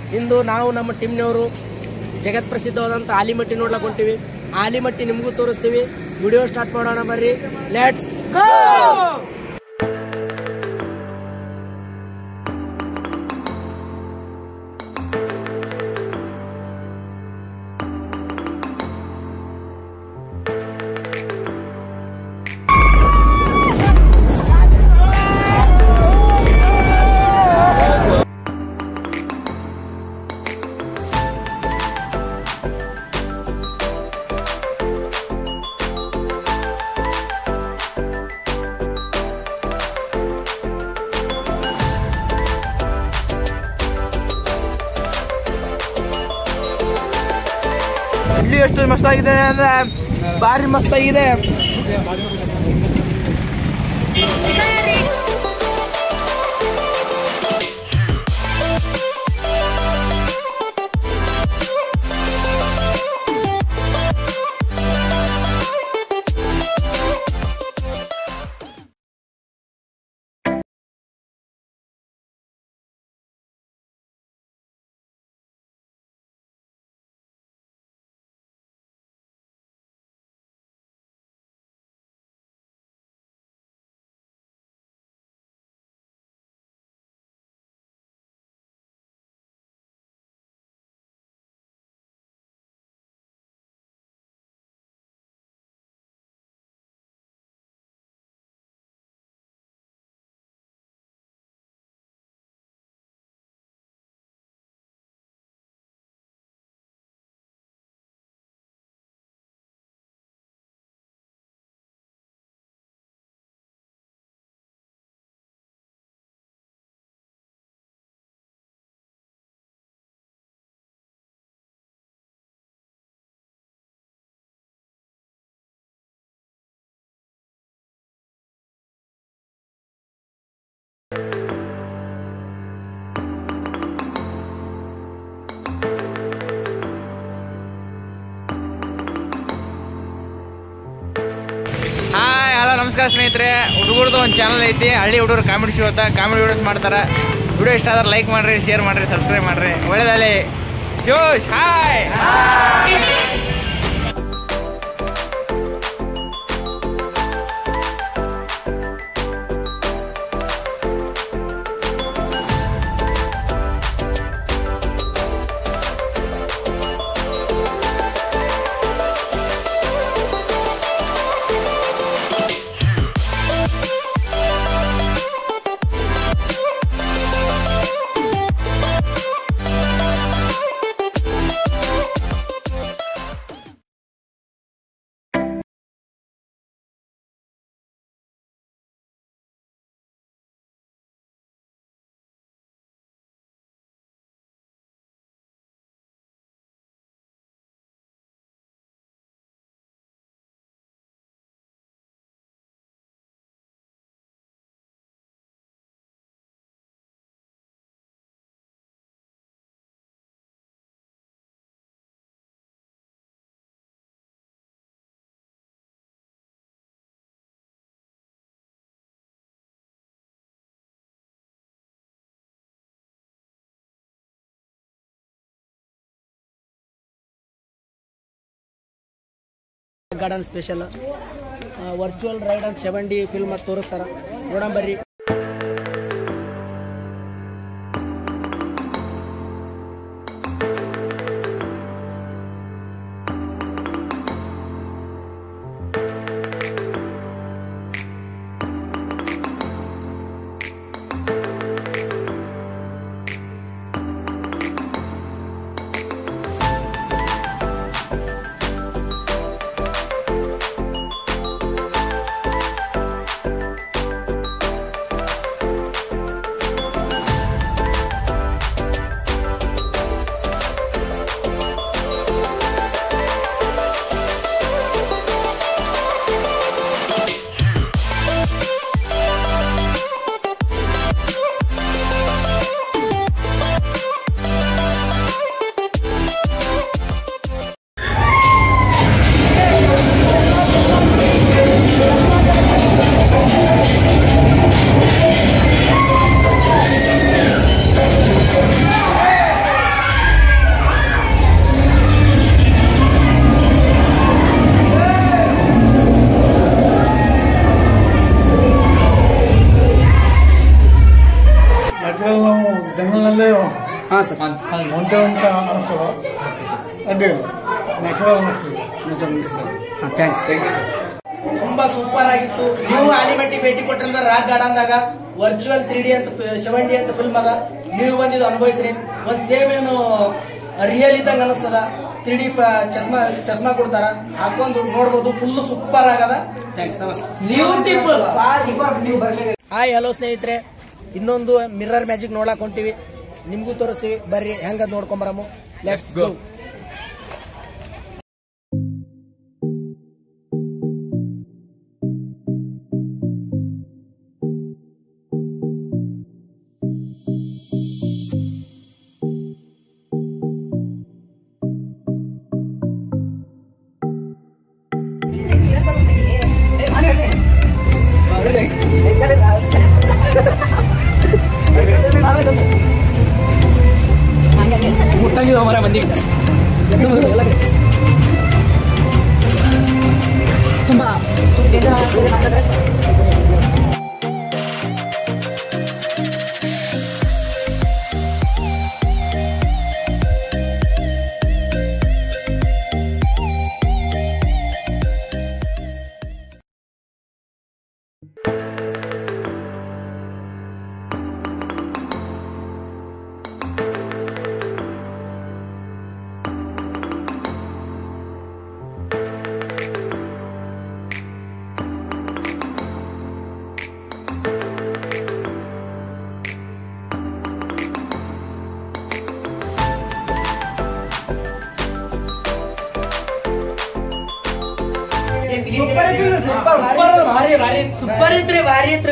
ಇಂದು ನಾವು ನಮ್ಮ ಟೀಮ್ನವರು ಜಗತ್ ಪ್ರಸಿದ್ಧವಾದಂಥ ಆಲಿಮಟ್ಟಿ ನೋಡ್ಲಕ್ಕೆ ಹೊಂಟಿವಿ. ಆಲಿಮಟ್ಟಿ ನಿಮಗೂ ತೋರಿಸ್ತೀವಿ. ವಿಡಿಯೋ ಸ್ಟಾರ್ಟ್ ಮಾಡೋಣ ಬರ್ರಿ. Let's go. ಇಲ್ಲಿ ಎಷ್ಟು ಮಸ್ತಾಗಿದೆ ಅಂದ್ರೆ ಭಾರಿ ಮಸ್ತಾಗಿದೆ. ನಮಸ್ಕಾರ ಸ್ನೇಹಿತರೆ, ಹುಡುಗರದು ಒಂದು ಚಾನಲ್ ಐತಿ, ಹಳ್ಳಿ ಹುಡುಗರು ಕಾಮಿಡಿ ಶೋ ಅಂತ. ಕಾಮಿಡಿ ವಿಡಿಯೋಸ್ ಮಾಡ್ತಾರೆ. ವಿಡಿಯೋ ಇಷ್ಟ ಆದ್ರೆ ಲೈಕ್ ಮಾಡ್ರಿ, ಶೇರ್ ಮಾಡ್ರಿ, ಸಬ್ಸ್ಕ್ರೈಬ್ ಮಾಡ್ರಿ. ಒಳ್ಳೆದಲ್ಲಿ ಜೋಶ್. Hi. Garden special virtual ride ಅಂತ 7D ಫಿಲ್ಮ್ ಅಂತ ತೋರಿಸ್ತಾರ. ನೋಡೋಣ ಬರ್ರಿ. ಹಾಂ ಸರ್. ಒಂಟೆ ಅಂತ ಅನಿಸ್ತದ ಅಡ್ಡಿ ನ್ಯಾಚುರಲ್ ಅನಿಸ್ತದೆ. ಹಾಂ ಥ್ಯಾಂಕ್ಸ್. ತುಂಬಾ ಸೂಪರ್ ಆಗಿತ್ತು. ನೀವು ಆಲಿಮಟ್ಟಿ ಭೇಟಿ ಕೊಟ್ಟಿರಂದ್ರೆ ರಾಕ್ ಗಾರ್ಡನ್ದಾಗ ವರ್ಚುವಲ್ 3D ಅಂತ 7D ಅಂತ ಫಿಲ್ಮ್ ಅದ. ನೀವು ಬಂದಿದ್ದು ಅನುಭವಿಸ್ರಿ. ಒಂದ್ ಸೇಮ್ ಏನು ರಿಯಲ್ ಇದ್ದಂಗ ಅನಿಸ್ತದ. 3D ಚಸ್ಮಾ ಕೊಡ್ತಾರ, ಹಾಕೊಂಡು ನೋಡ್ಬೋದು. ಫುಲ್ ಸೂಪರ್ ಆಗದ. ಥ್ಯಾಂಕ್ಸ್, ನಮಸ್ತೆ. ಹಾಯ್ ಹಲೋ ಸ್ನೇಹಿತರೆ, ಇನ್ನೊಂದು ಮಿರರ್ ಮ್ಯಾಜಿಕ್ ನೋಡಕ್ ಹೊಂಟಿವಿ. ನಿಮ್ಗೂ ತೋರಿಸ್ತೀವಿ, ಬರ್ರಿ ಹೆಂಗ ನೋಡ್ಕೊಂಬರಮು. Let's go. ಮುಟ್ಟಂಗಿದ ಮರ ಬಂದಿ ತುಂಬಾ ಸೂಪರ್ ಇತ್ರಿ, ಭಾರಿ ಇತ್ರಿ.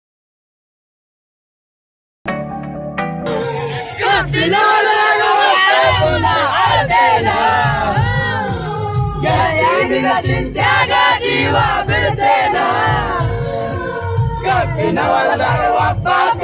Happy ನಿನ್ನ ಚಿಂತ್ಯಾಗ ಜೀವ ಬಿಡ್ತೇನ ಕಬ್ಬಿನ ಹೊಲದಾಗ ಒಬ್ಬ